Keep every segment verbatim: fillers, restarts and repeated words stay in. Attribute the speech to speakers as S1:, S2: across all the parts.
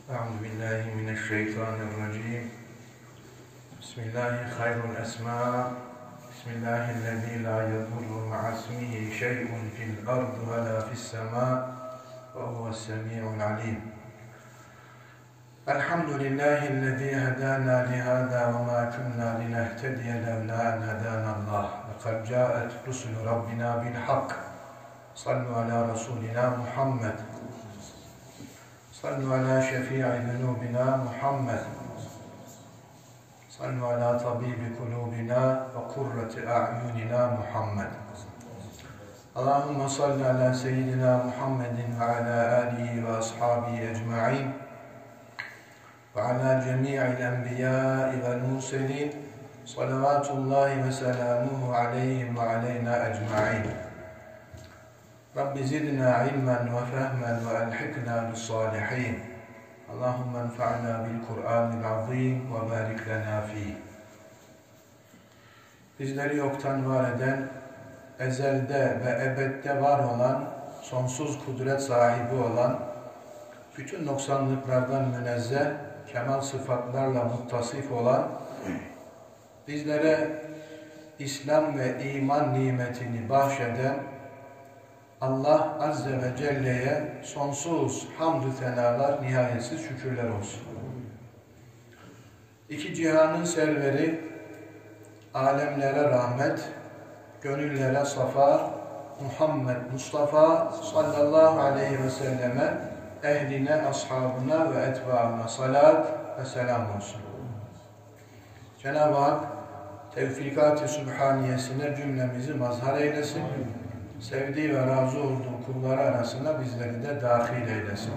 S1: أعوذ بالله من الشيطان الرجيم بسم الله خير الأسماء بسم الله الذي لا يضر مع اسمه شيء في الأرض ولا في السماء وهو السميع العليم الحمد لله الذي هدانا لهذا وما كنا لنهتدي لولا أن هدانا الله لقد جاءت رسل ربنا بالحق صلوا على رسولنا محمد صلوا على شفيع ذنوبنا محمد صلوا على طبيب قلوبنا وقرة أعيننا محمد اللهم صل على سيدنا محمد وعلى آله وأصحابه أجمعين وعلى جميع الأنبياء والمرسلين صلوات الله وسلامه عليهم وعلينا أجمعين رب زدنا علما وفهما وألحقنا بالصالحين اللهم انفعنا بالقرآن العظيم وبارك لنا فيه. Bizleri yoktan var eden, ezelde ve ebedde var olan, sonsuz kudret sahibi olan, bütün noksanlıklardan münezzeh, kemal sıfatlarla muttasif olan, bizlere İslam ve iman nimetini bahşeden Allah Azze ve Celle'ye sonsuz hamdü senalar, nihayetsiz şükürler olsun. İki cihanın serveri, alemlere rahmet, gönüllere safa, Muhammed Mustafa sallallahu aleyhi ve selleme, ehline, ashabına ve etbaına salat ve selam olsun. Cenab-ı Hak tevfikat-ı sübhaniyesine cümlemizi mazhar eylesin. Sevdiği ve razı olduğu kulları arasına bizleri de dahil eylesin.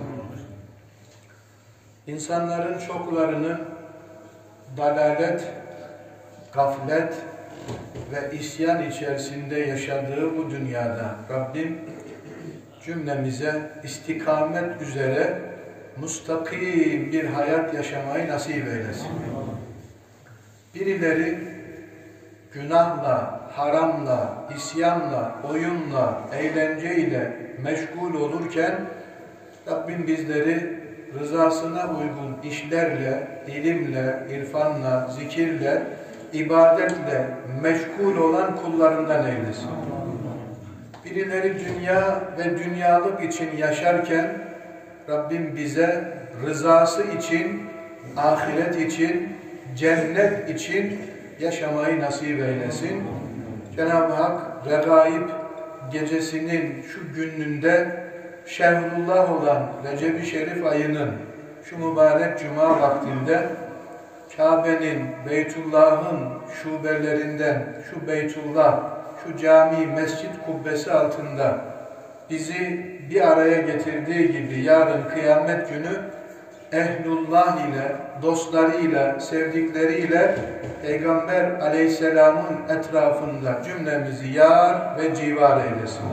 S1: İnsanların çoklarının dalalet, gaflet ve isyan içerisinde yaşadığı bu dünyada Rabbim cümlemize istikamet üzere mustakim bir hayat yaşamayı nasip eylesin. Birileri günahla, haramla, isyanla, oyunla, eğlenceyle meşgul olurken Rabbim bizleri rızasına uygun işlerle, ilimle, irfanla, zikirle, ibadetle meşgul olan kullarından eylesin. Birileri dünya ve dünyalık için yaşarken Rabbim bize rızası için, ahiret için, cennet için yaşamayı nasip eylesin. Cenab-ı Hak Regaib gecesinin şu gününde şehrullah olan Recep-i Şerif ayının şu mübarek cuma vaktinde Kabe'nin, Beytullah'ın şubelerinden şu Beytullah, şu cami, mescit kubbesi altında bizi bir araya getirdiği gibi yarın kıyamet günü ehlullah ile, dostlarıyla, sevdikleriyle Peygamber aleyhisselamın etrafında cümlemizi yar ve civar eylesin.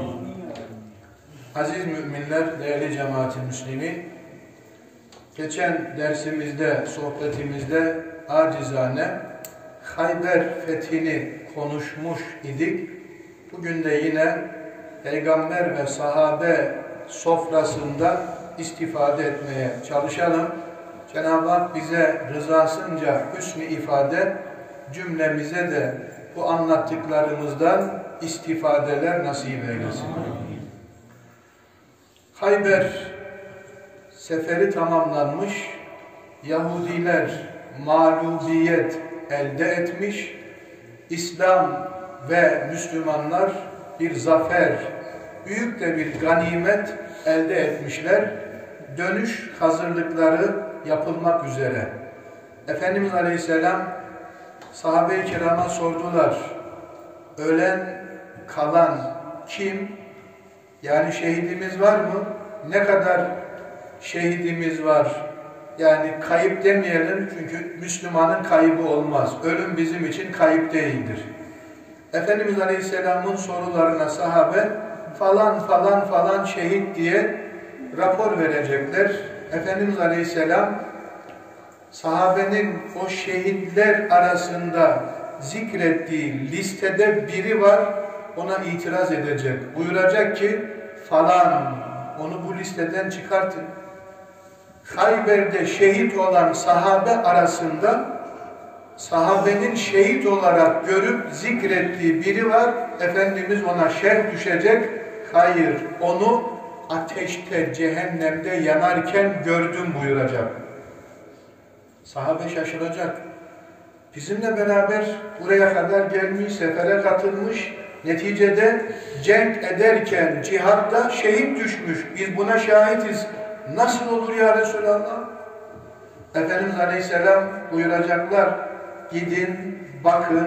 S1: Aziz müminler, değerli cemaat-i müslimi, geçen dersimizde, sohbetimizde acizane Hayber fethini konuşmuş idik. Bugün de yine Peygamber ve sahabe sofrasında istifade etmeye çalışalım. Cenab-ı Hak bize rızasınca hüsnü ifade, cümlemize de bu anlattıklarımızdan istifadeler nasip eylesin. Hayber seferi tamamlanmış, Yahudiler mağlubiyet elde etmiş, İslam ve Müslümanlar bir zafer, büyük de bir ganimet elde etmişler. Dönüş hazırlıkları yapılmak üzere. Efendimiz Aleyhisselam sahabe-i kirama sordular. Ölen, kalan kim? Yani şehidimiz var mı? Ne kadar şehidimiz var? Yani kayıp demeyelim çünkü Müslümanın kaybı olmaz. Ölüm bizim için kayıp değildir. Efendimiz Aleyhisselam'ın sorularına sahabe falan falan falan şehit diye rapor verecekler. Efendimiz Aleyhisselam sahabenin o şehitler arasında zikrettiği listede biri var, ona itiraz edecek. Buyuracak ki falan, onu bu listeden çıkartın. Hayber'de şehit olan sahabe arasında sahabenin şehit olarak görüp zikrettiği biri var. Efendimiz ona şerh düşecek. Hayır, onu ateşte, cehennemde yanarken gördüm buyuracak. Sahabe şaşıracak. Bizimle beraber buraya kadar gelmiş, sefere katılmış, neticede cenk ederken cihatta şehit düşmüş. Biz buna şahitiz. Nasıl olur ya Resulallah? Efendimiz Aleyhisselam buyuracaklar. Gidin, bakın,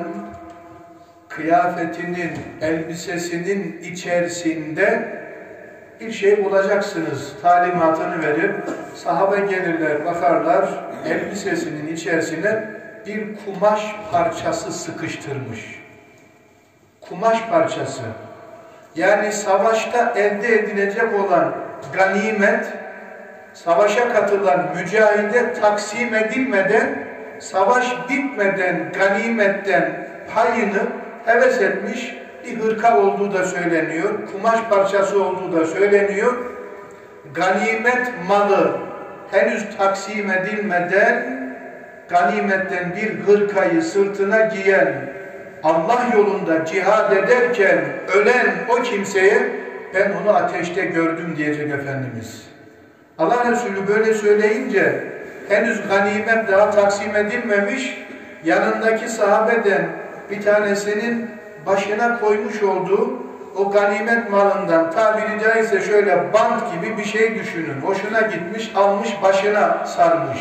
S1: kıyafetinin, elbisesinin içerisinde bir şey bulacaksınız. Talimatını verip sahabe gelirler, bakarlar, elbisesinin içerisine bir kumaş parçası sıkıştırmış. Kumaş parçası. Yani savaşta elde edilecek olan ganimet, savaşa katılan mücahide taksim edilmeden, savaş bitmeden ganimetten payını heves etmiş, bir hırka olduğu da söyleniyor, kumaş parçası olduğu da söyleniyor. Ganimet malı henüz taksim edilmeden ganimetten bir hırkayı sırtına giyen, Allah yolunda cihad ederken ölen o kimseye ben onu ateşte gördüm diyecek Efendimiz. Allah Resulü böyle söyleyince henüz ganimet daha taksim edilmemiş, yanındaki sahabeden bir tanesinin başına koymuş olduğu o ganimet malından tabiri caizse şöyle bant gibi bir şey düşünün. Hoşuna gitmiş, almış başına sarmış.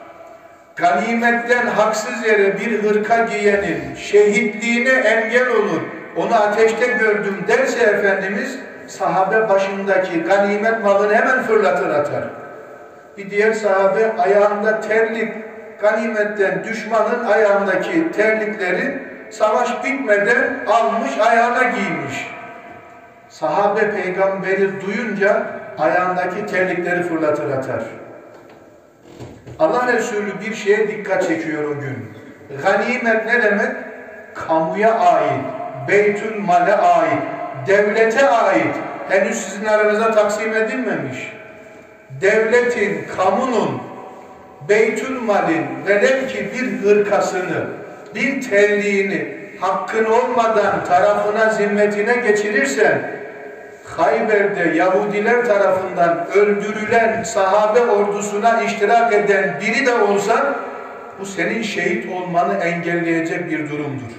S1: Ganimetten haksız yere bir hırka giyenin şehitliğine engel olur, onu ateşte gördüm derse Efendimiz, sahabe başındaki ganimet malını hemen fırlatır atar. Bir diğer sahabe ayağında terlik, ganimetten düşmanın ayağındaki terlikleri savaş bitmeden almış ayağına giymiş. Sahabe peygamberi duyunca ayağındaki terlikleri fırlatır atar. Allah Resulü bir şeye dikkat çekiyor o gün. Ganimet ne demek? Kamuya ait, Beytül Mal'e ait, devlete ait. Henüz sizin aranıza taksim edilmemiş. Devletin, kamunun, Beytül Mal'in velev ki bir hırkasını, bir terliğini hakkın olmadan tarafına, zimmetine geçirirsen, Hayber'de Yahudiler tarafından öldürülen sahabe ordusuna iştirak eden biri de olsa, bu senin şehit olmanı engelleyecek bir durumdur.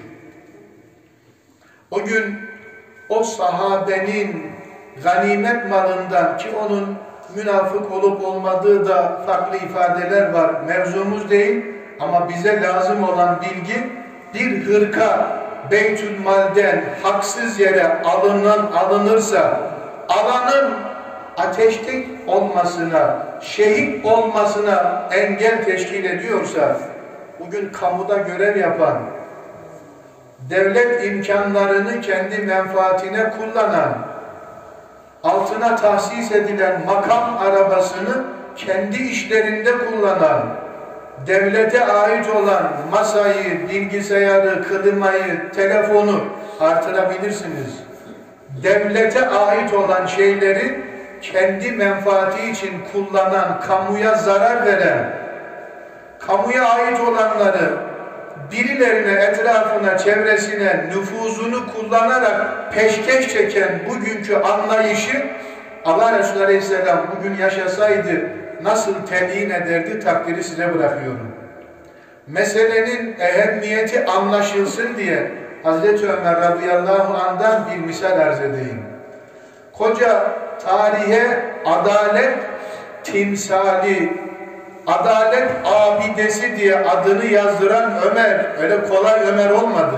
S1: O gün o sahabenin ganimet malından, ki onun münafık olup olmadığı da farklı ifadeler var, mevzumuz değil, ama bize lazım olan bilgi, bir hırka Beytül Mal'den haksız yere alınan, alınırsa, alanın ateşte olmasına, şehit olmasına engel teşkil ediyorsa, bugün kamuda görev yapan, devlet imkanlarını kendi menfaatine kullanan, altına tahsis edilen makam arabasını kendi işlerinde kullanan, devlete ait olan masayı, bilgisayarı, klimayı, telefonu artırabilirsiniz. Devlete ait olan şeyleri kendi menfaati için kullanan, kamuya zarar veren, kamuya ait olanları birilerine, etrafına, çevresine nüfuzunu kullanarak peşkeş çeken bugünkü anlayışı Allah Resulü Aleyhisselam bugün yaşasaydı nasıl telin ederdi, takdiri size bırakıyorum. Meselenin ehemmiyeti anlaşılsın diye Hazreti Ömer radıyallahu anh'dan bir misal arz edeyim. Koca tarihe adalet timsali, adalet abidesi diye adını yazdıran Ömer, öyle kolay Ömer olmadı.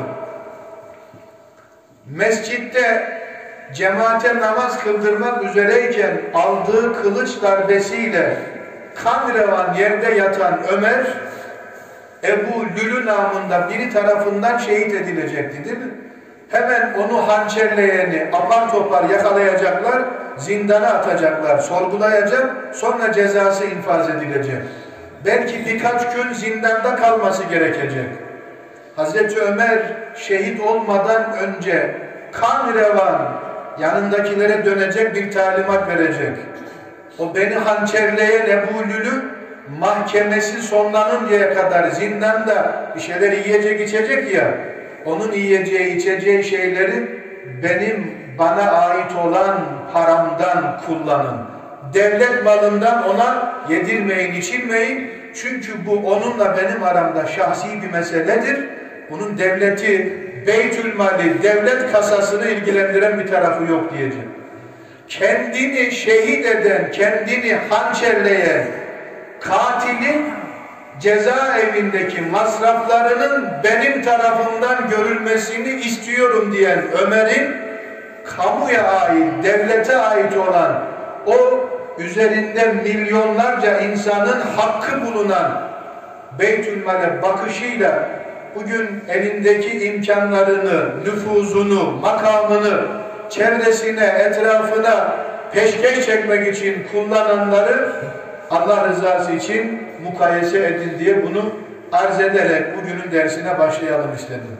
S1: Mescitte cemaate namaz kıldırmak üzereyken aldığı kılıç darbesiyle kan revan yerde yatan Ömer, Ebu Lülü namında biri tarafından şehit edilecekti, değil mi? Hemen onu hançerleyeni apar topar yakalayacaklar, zindana atacaklar, sorgulayacak, sonra cezası infaz edilecek. Belki birkaç gün zindanda kalması gerekecek. Hazreti Ömer şehit olmadan önce kan revan yanındakilere dönecek bir talimat verecek. O beni hançerleyen Ebu Lülü mahkemesi sonlanıncaya kadar zindanda bir şeyler yiyecek içecek ya, onun yiyeceği içeceği şeyleri benim bana ait olan paramdan kullanın. Devlet malından ona yedirmeyin, içirmeyin. Çünkü bu onunla benim aramda şahsi bir meseledir. Bunun devleti, Beytülmali, devlet kasasını ilgilendiren bir tarafı yok diyeceğim. Kendini şehit eden, kendini hançerleyen katilin cezaevindeki masraflarının benim tarafımdan görülmesini istiyorum diyen Ömer'in kamuya ait, devlete ait olan o üzerinde milyonlarca insanın hakkı bulunan Beytülmal'e bakışıyla bugün elindeki imkanlarını, nüfuzunu, makamını çevresine, etrafına peşkeş çekmek için kullananları Allah rızası için mukayese edin diye bunu arz ederek bugünün dersine başlayalım istedim.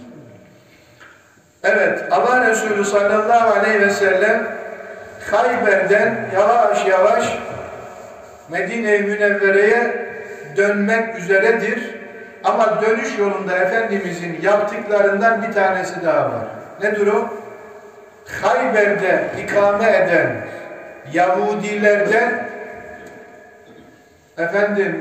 S1: Evet, Allah Resulü sallallahu aleyhi ve sellem Hayber'den yavaş yavaş Medine-i Münevvere'ye dönmek üzeredir. Ama dönüş yolunda Efendimizin yaptıklarından bir tanesi daha var. Nedir o? Hayber'de ikame eden Yahudilerden efendim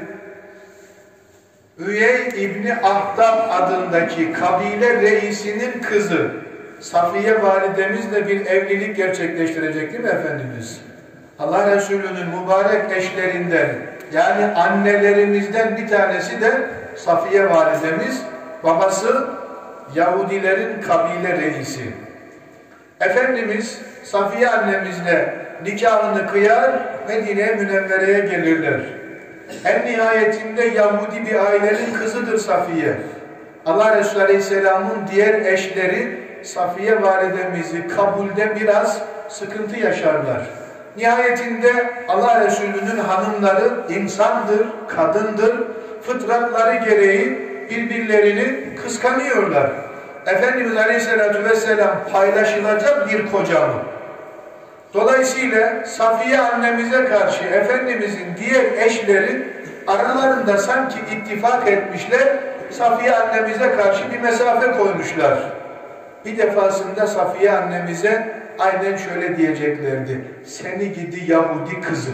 S1: Üyey İbni Ahtab adındaki kabile reisinin kızı Safiye validemizle bir evlilik gerçekleştirecek değil mi Efendimiz? Allah Resulü'nün mübarek eşlerinden, yani annelerimizden bir tanesi de Safiye validemiz, babası Yahudilerin kabile reisi. Efendimiz Safiye annemizle nikahını kıyar, Medine-i Münevvere'ye gelirler. En nihayetinde Yahudi bir ailenin kızıdır Safiye. Allah Resulü Aleyhisselam'ın diğer eşleri Safiye validemizi kabulde biraz sıkıntı yaşarlar. Nihayetinde Allah Resulü'nün hanımları insandır, kadındır. Fıtratları gereği birbirlerini kıskanıyorlar. Efendimiz Aleyhisselatü Vesselam paylaşılacak bir koca mı? Dolayısıyla Safiye annemize karşı Efendimizin diğer eşleri aralarında sanki ittifak etmişler, Safiye annemize karşı bir mesafe koymuşlar. Bir defasında Safiye annemize aynen şöyle diyeceklerdi: seni gidi Yahudi kızı.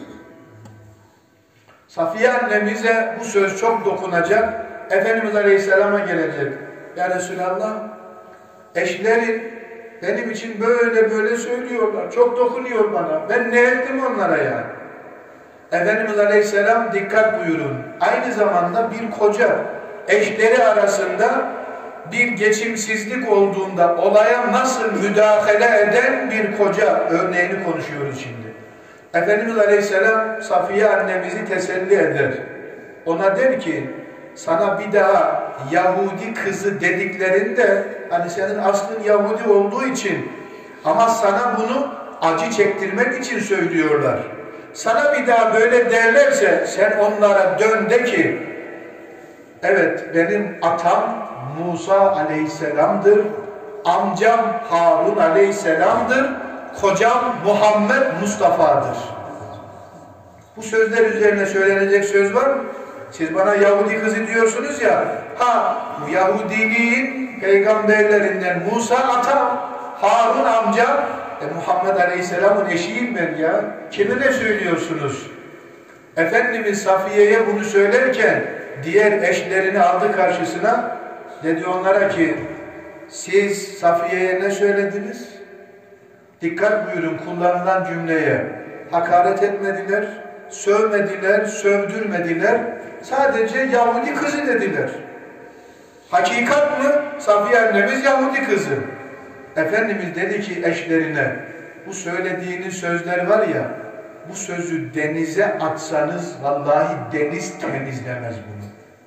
S1: Safiye annemize bu söz çok dokunacak. Efendimiz Aleyhisselam'a gelecek. Ya Resulallah, eşlerin benim için böyle böyle söylüyorlar. Çok dokunuyor bana. Ben ne ettim onlara ya? Efendimiz Aleyhisselam dikkat buyurun. Aynı zamanda bir koca eşleri arasında bir geçimsizlik olduğunda olaya nasıl müdahale eden bir koca örneğini konuşuyoruz şimdi. Efendimiz Aleyhisselam Safiye annemizi teselli eder. Ona der ki, sana bir daha Yahudi kızı dediklerinde, hani senin aslın Yahudi olduğu için ama sana bunu acı çektirmek için söylüyorlar. Sana bir daha böyle derlerse sen onlara dön de ki, evet benim atam Musa Aleyhisselam'dır, amcam Harun Aleyhisselam'dır, kocam Muhammed Mustafa'dır. Bu sözler üzerine söylenecek söz var mı? Siz bana Yahudi kızı diyorsunuz ya, ha bu Yahudiliğin peygamberlerinden Musa atam, Harun amcam, e, Muhammed Aleyhisselam'ın eşiyim ben ya. Kime ne söylüyorsunuz? Efendimiz Safiye'ye bunu söylerken diğer eşlerini aldı karşısına, dedi onlara ki, siz Safiye'ye ne söylediniz? Dikkat buyurun kullanılan cümleye. Hakaret etmediler, sövmediler, sövdürmediler. Sadece Yahudi kızı dediler. Hakikat mı? Safiye annemiz Yahudi kızı. Efendimiz dedi ki eşlerine, bu söylediğiniz sözler var ya, bu sözü denize atsanız vallahi deniz temizlemez bunu.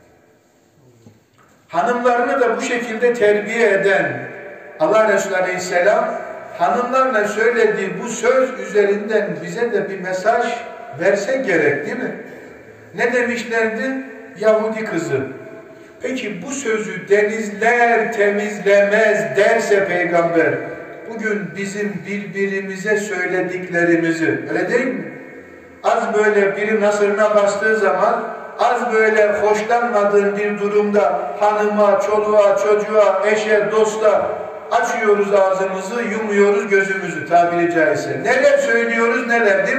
S1: Hanımlarını da bu şekilde terbiye eden Allah Resulü Aleyhisselam, hanımlarla söylediği bu söz üzerinden bize de bir mesaj verse gerek değil mi? Ne demişlerdi? Yahudi kızı. Peki bu sözü denizler temizlemez derse peygamber, bugün bizim birbirimize söylediklerimizi, öyle değil mi? az böyle biri nasırına bastığı zaman, az böyle hoşlanmadığın bir durumda hanıma, çoluğa, çocuğa, eşe, dosta açıyoruz ağzımızı, yumuyoruz gözümüzü tabiri caizse. Neler söylüyoruz, nelerdir?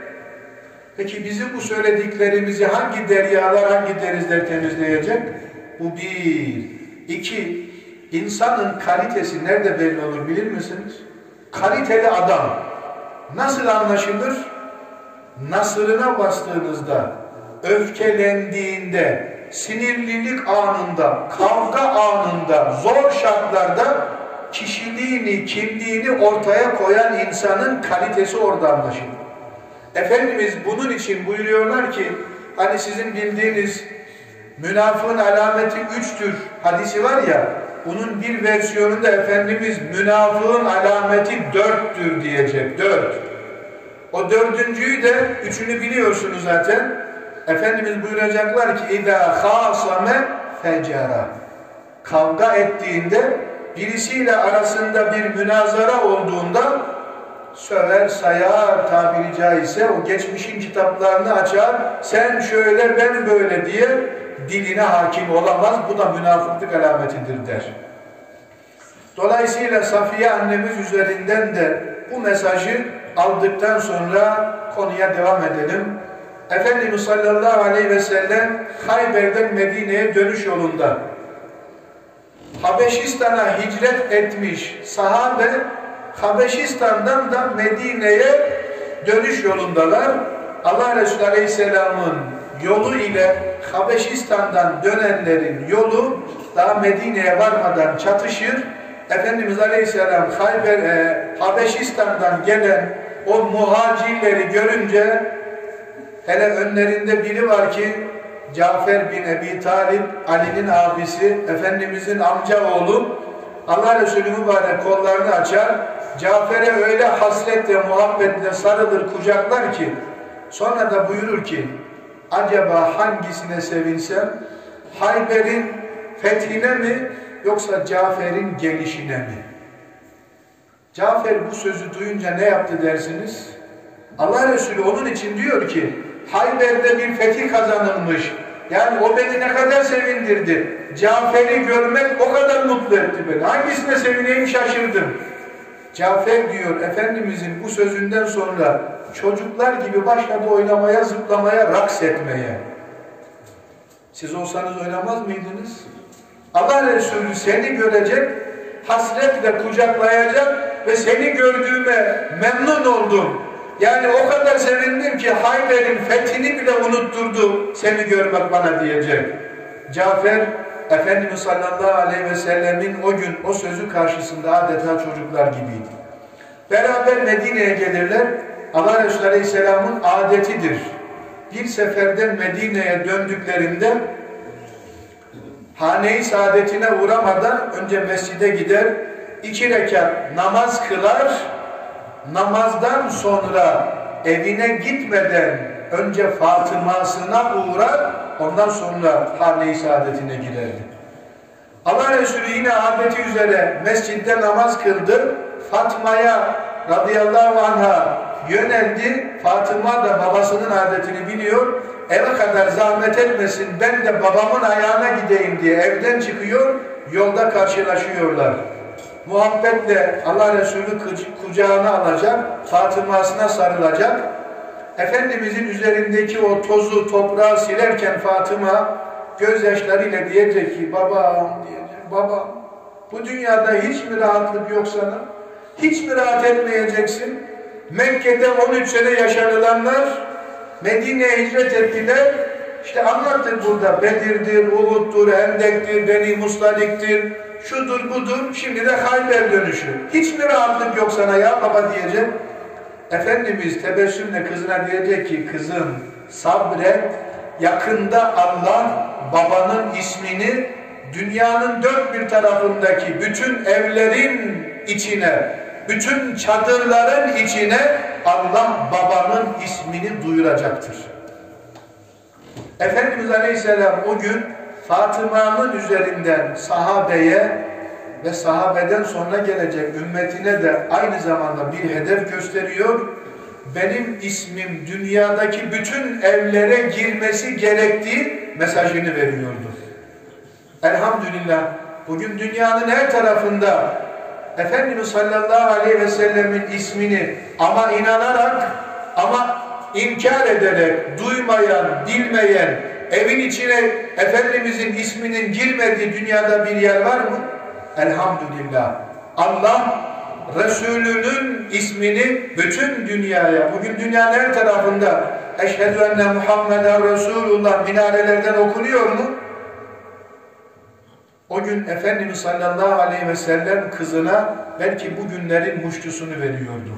S1: Peki bizim bu söylediklerimizi hangi deryalar, hangi denizler temizleyecek? Bu bir. İki, insanın kalitesi nerede belli olur bilir misiniz? Kaliteli adam nasıl anlaşılır? Nasırına bastığınızda, öfkelendiğinde, sinirlilik anında, kavga anında, zor şartlarda kişiliğini, kimliğini ortaya koyan insanın kalitesi orada anlaşılır. Efendimiz bunun için buyuruyorlar ki, hani sizin bildiğiniz münafığın alameti üçtür hadisi var ya, bunun bir versiyonunda Efendimiz münafığın alameti dörttür diyecek, dört. O dördüncüyü de, üçünü biliyorsunuz zaten. Efendimiz buyuracaklar ki اِذَا خَاصَمَ فَجَرَ kavga ettiğinde, birisiyle arasında bir münazara olduğunda söver, sayar tabiri caizse, o geçmişin kitaplarını açar, sen şöyle ben böyle diye diline hakim olamaz. Bu da münafıklık alametidir der. Dolayısıyla Safiye annemiz üzerinden de bu mesajı aldıktan sonra konuya devam edelim. Efendimiz sallallahu aleyhi ve sellem Hayber'den Medine'ye dönüş yolunda Habeşistan'a hicret etmiş sahabe Habeşistan'dan da Medine'ye dönüş yolundalar. Allah Resulü Aleyhisselam'ın yolu ile Habeşistan'dan dönenlerin yolu daha Medine'ye varmadan çatışır. Efendimiz Aleyhisselam Hayber, e, Habeşistan'dan gelen o muhacirleri görünce, hele önlerinde biri var ki Cafer bin Ebi Talib, Ali'nin abisi, Efendimizin amca oğlu, Allah Resulü mübarek kollarını açar, Cafer'e öyle hasretle, muhabbetle sarılır, kucaklar ki, sonra da buyurur ki, acaba hangisine sevinsem, Hayber'in fethine mi, yoksa Cafer'in gelişine mi? Cafer bu sözü duyunca ne yaptı dersiniz? Allah Resulü onun için diyor ki, Hayber'de bir fetih kazanılmış. Yani o beni ne kadar sevindirdi. Cafer'i görmek o kadar mutlu etti beni. Hangisine sevineyim şaşırdım. Cafer diyor, Efendimizin bu sözünden sonra çocuklar gibi başladı oynamaya, zıplamaya, raks etmeye. Siz olsanız oynamaz mıydınız? Allah Resulü seni görecek, hasretle kucaklayacak ve seni gördüğüme memnun oldum. Yani o kadar sevindim ki Hayber'in fethini bile unutturdu seni görmek bana diyecek. Cafer, Efendimiz sallallahu aleyhi ve sellemin o gün o sözü karşısında adeta çocuklar gibiydi. Beraber Medine'ye gelirler. Allah Resulü Aleyhisselam'ın adetidir. Bir seferden Medine'ye döndüklerinde hane-i saadetine uğramadan önce mescide gider, iki rekat namaz kılar, namazdan sonra evine gitmeden önce Fatıma'sına uğrar, ondan sonra hane-i saadetine girerdi. Allah Resulü yine adeti üzere mescitte namaz kıldı, Fatma'ya radıyallahu anha yöneldi. Fatıma da babasının adetini biliyor, eve kadar zahmet etmesin, ben de babamın ayağına gideyim diye evden çıkıyor, yolda karşılaşıyorlar. Muhabbetle Allah Resulü kucağına alacak, Fatıma'sına sarılacak. Efendimizin üzerindeki o tozu, toprağı silerken Fatıma gözyaşlarıyla diyecek ki, babam diyecek, babam bu dünyada hiç mi rahatlık yok sana? Hiç mi rahat etmeyeceksin? Mekke'de on üç sene yaşanılanlar Medine'ye hicret ettiler. İşte anlattık burada, Bedir'dir, Uhud'dur, Hendek'tir, Beni Mustalik'tir, şudur budur, şimdi de Hayber dönüşü. Hiç mi rahatlık yok sana ya baba diyecek. Efendimiz tebessümle kızına diyecek ki, kızım sabret, yakında Allah babanın ismini dünyanın dört bir tarafındaki bütün evlerin içine, bütün çadırların içine Allah babanın ismini duyuracaktır. Efendimiz Aleyhisselam o gün Fatıma'nın üzerinden sahabeye ve sahabeden sonra gelecek ümmetine de aynı zamanda bir hedef gösteriyor. benim ismim dünyadaki bütün evlere girmesi gerektiği mesajını veriyordu. Elhamdülillah bugün dünyanın her tarafında Efendimiz sallallahu aleyhi ve sellemin ismini ama inanarak ama inkar ederek duymayan, bilmeyen, evin içine Efendimizin isminin girmediği dünyada bir yer var mı? Elhamdülillah. Allah Resulünün ismini bütün dünyaya, bugün dünyanın her tarafında Eşhedü enne Muhammeden Resulullah minarelerden okunuyor mu? O gün Efendimiz sallallahu aleyhi ve sellem kızına belki bu günlerin muştusunu veriyordu.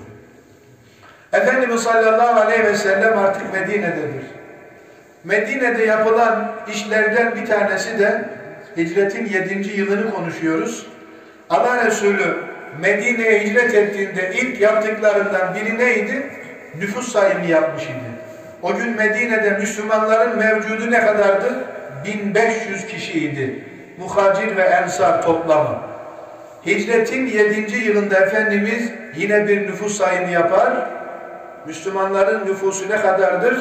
S1: Efendimiz sallallahu aleyhi ve sellem artık Medine'dedir. Medine'de yapılan işlerden bir tanesi de hicretin yedinci yılını konuşuyoruz. Allah Resulü Medine'ye hicret ettiğinde ilk yaptıklarından biri neydi? Nüfus sayımı yapmış idi. O gün Medine'de Müslümanların mevcudu ne kadardı? bin beş yüz kişiydi. Muhacir ve Ensar toplamı. Hicretin yedinci yılında Efendimiz yine bir nüfus sayımı yapar. Müslümanların nüfusu ne kadardır?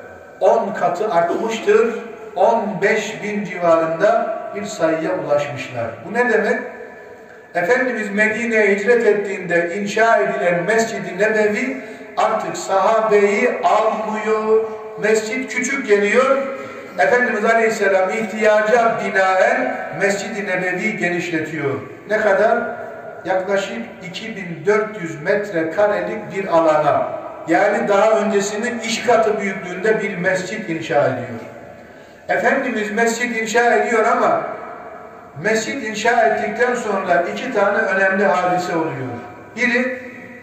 S1: on katı artmıştır. on beş bin civarında bir sayıya ulaşmışlar. Bu ne demek? Efendimiz Medine'ye hicret ettiğinde inşa edilen Mescid-i Nebevi artık sahabeyi almıyor. Mescid küçük geliyor. Efendimiz Aleyhisselam ihtiyaca binaen Mescid-i Nebevi genişletiyor. Ne kadar? Yaklaşık iki bin dört yüz metrekarelik bir alana. Yani daha öncesinin iş katı büyüklüğünde bir mescid inşa ediyor. Efendimiz mescid inşa ediyor ama mescid inşa ettikten sonra iki tane önemli hadise oluyor. Biri,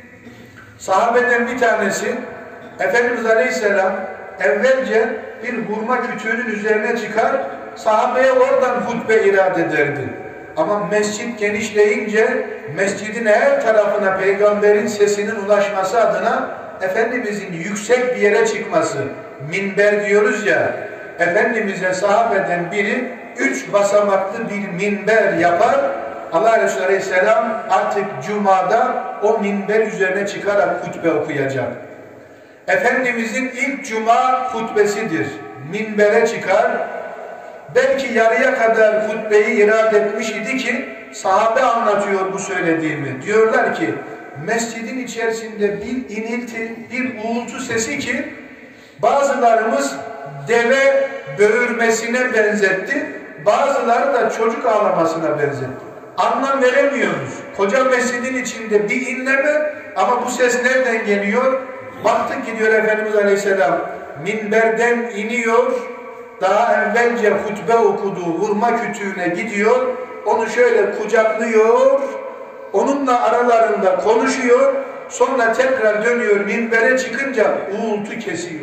S1: sahabeden bir tanesi Efendimiz Aleyhisselam evvelce bir hurma kütüğünün üzerine çıkar, sahabeye oradan hutbe irade ederdi. Ama mescid genişleyince mescidin her tarafına peygamberin sesinin ulaşması adına Efendimizin yüksek bir yere çıkması, minber diyoruz ya, Efendimiz'e sahabeden biri üç basamaklı bir minber yapar. Allah Resulü Aleyhisselam artık Cuma'da o minber üzerine çıkarak hutbe okuyacak. Efendimizin ilk Cuma hutbesidir. Minbere çıkar. Belki yarıya kadar hutbeyi irade etmiş idi ki sahabe anlatıyor bu söylediğimi. Diyorlar ki mescidin içerisinde bir inilti, bir uğultu sesi ki bazılarımız deve böğürmesine benzetti, bazıları da çocuk ağlamasına benzetti. Anlam veremiyoruz. Koca mescidin içinde bir inleme ama bu ses nereden geliyor? Baktık gidiyor Efendimiz Aleyhisselam minberden iniyor, daha evvelce hutbe okuduğu hurma kütüğüne gidiyor, onu şöyle kucaklıyor, onunla aralarında konuşuyor, sonra tekrar dönüyor, minbere çıkınca uğultu kesiyor.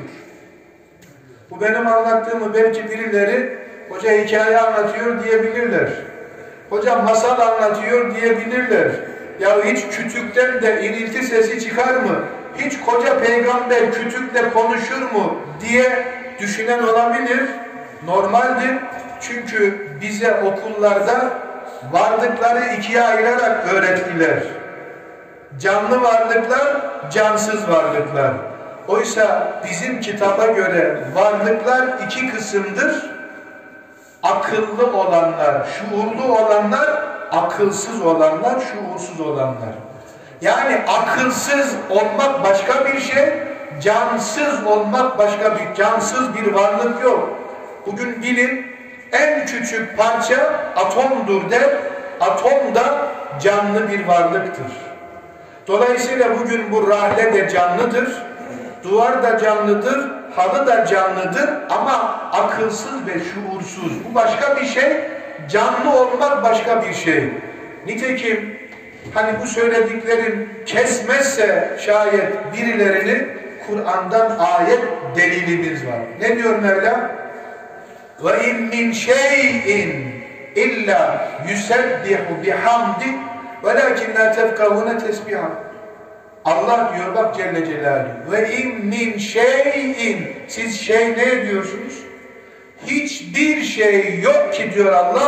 S1: Bu benim anlattığımı belki birileri hoca hikaye anlatıyor diyebilirler. Hoca masal anlatıyor diyebilirler. Ya hiç kütükten de inilti sesi çıkar mı? Hiç koca peygamber kütükle konuşur mu diye düşünen olabilir. Normaldir. Çünkü bize okullarda varlıkları ikiye ayırarak öğrettiler. Canlı varlıklar, cansız varlıklar. Oysa bizim kitaba göre varlıklar iki kısımdır. Akıllı olanlar, şuurlu olanlar, akılsız olanlar, şuursuz olanlar. Yani akılsız olmak başka bir şey, cansız olmak başka bir, cansız bir varlık yok. Bugün bilim en küçük parça atomdur der, atom da canlı bir varlıktır. Dolayısıyla bugün bu rahle de canlıdır, duvar da canlıdır, halı da canlıdır ama akılsız ve şuursuz. Bu başka bir şey, canlı olmak başka bir şey. Nitekim hani bu söylediklerim kesmezse şayet birilerini Kur'an'dan ayet delilimiz var. Ne diyor Mevla? Ve in min şeyin illa yusebbihu bihamdi velakin la tefkahune tesbiha. Allah diyor bak Celle Celaluhu. Ve in min şeyin, siz şey ne ediyorsunuz? Hiçbir şey yok ki diyor Allah,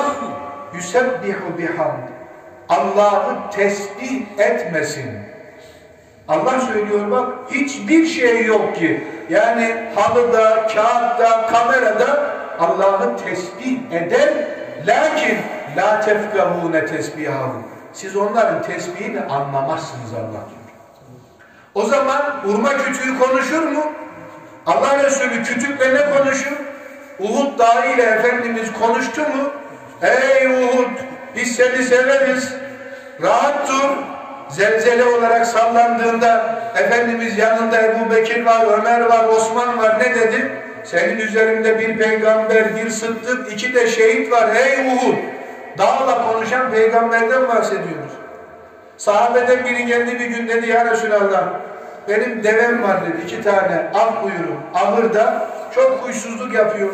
S1: yusebbihu bihamdi. Allah'ı tesbih etmesin. Allah söylüyor bak, hiçbir şey yok ki. Yani halıda, kağıtta, kamerada Allah'ı tesbih eder. Lakin la tefkahune tesbihahum. Siz onların tesbihini anlamazsınız Allah diyor. O zaman hurma kütüğü konuşur mu? Allah Resulü kütükle ne konuşur? Uhud Dağı ile Efendimiz konuştu mu? Ey Uhud, biz seni severiz. Rahat dur. Zelzele olarak sallandığında Efendimiz yanında Ebu Bekir var, Ömer var, Osman var. Ne dedi? Senin üzerinde bir peygamber, bir sıddık, iki de şehit var. Ey Uhud! Dağla konuşan peygamberden bahsediyoruz. Sahabeden biri geldi bir gün dedi, ya Resulallah, benim devem var dedi, iki tane, al buyurun. Ahırda çok huysuzluk yapıyor.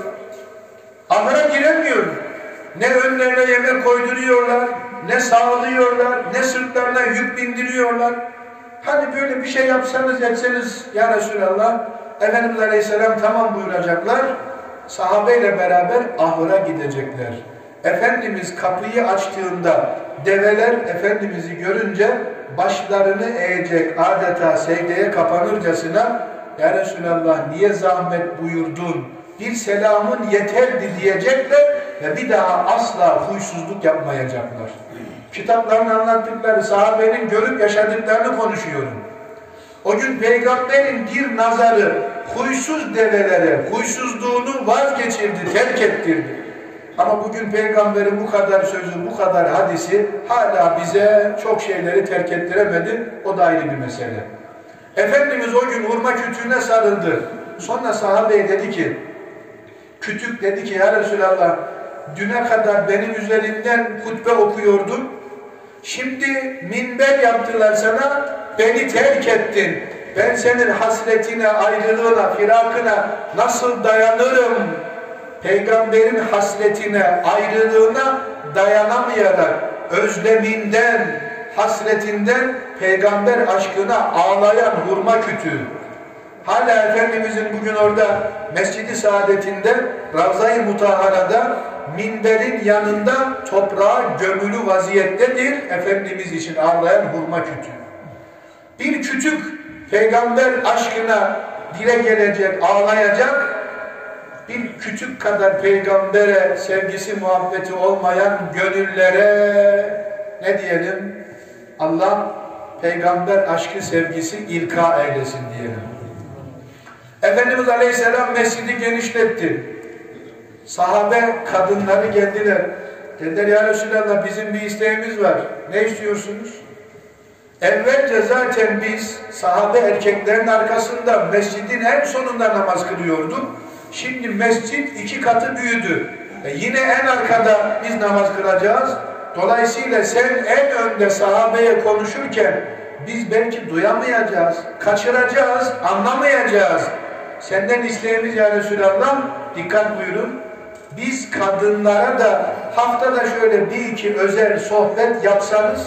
S1: Ahıra giremiyorum. Ne önlerine yemek koyduruyorlar, ne sağlıyorlar, ne sırtlarına yük bindiriyorlar. Hani böyle bir şey yapsanız etseniz ya Resulallah, Efendimiz Aleyhisselam tamam buyuracaklar. Sahabeyle beraber ahıra gidecekler. Efendimiz kapıyı açtığında develer Efendimiz'i görünce başlarını eğecek, adeta secdeye kapanırcasına ya Resulallah niye zahmet buyurdun, bir selamın yeterdi diyecekler ve bir daha asla huysuzluk yapmayacaklar. Kitapların anlattıkları, sahabenin görüp yaşadıklarını konuşuyorum. O gün peygamberin bir nazarı huysuz develere huysuzluğunu vazgeçirdi, terk ettirdi. Ama bugün peygamberin bu kadar sözü, bu kadar hadisi hala bize çok şeyleri terk ettiremedi. O da ayrı bir mesele. Efendimiz o gün hurma kütüğüne sarıldı. Sonra sahabeye dedi ki, kütük dedi ki ya Resulallah, düne kadar benim üzerimden hutbe okuyordun. Şimdi minber yaptılar sana, beni terk ettin. Ben senin hasretine, ayrılığına, firakına nasıl dayanırım? Peygamberin hasretine, ayrılığına dayanamayarak, özleminden, hasretinden, peygamber aşkına ağlayan hurma kütüğü. Hala Efendimizin bugün orada Mescid-i Saadet'inde, Ravza-i Mutahhara'da minberin yanında toprağa gömülü vaziyettedir Efendimiz için ağlayan hurma kütüğü. Bir kütük peygamber aşkına dile gelecek, ağlayacak, bir küçük kadar peygambere sevgisi, muhabbeti olmayan gönüllere ne diyelim? Allah peygamber aşkı, sevgisi ilka eylesin diyelim. Efendimiz Aleyhisselam mescidi genişletti. Sahabe kadınları geldiler. Dediler ya Resulallah bizim bir isteğimiz var. Ne istiyorsunuz? Evvelce zaten biz sahabe erkeklerin arkasında mescidin en sonunda namaz kılıyorduk. Şimdi mescit iki katı büyüdü. E yine en arkada biz namaz kılacağız. Dolayısıyla sen en önde sahabeye konuşurken biz belki duyamayacağız, kaçıracağız, anlamayacağız. Senden isteğimiz ya Resulallah, dikkat buyurun. Biz kadınlara da haftada şöyle bir iki özel sohbet yapsanız.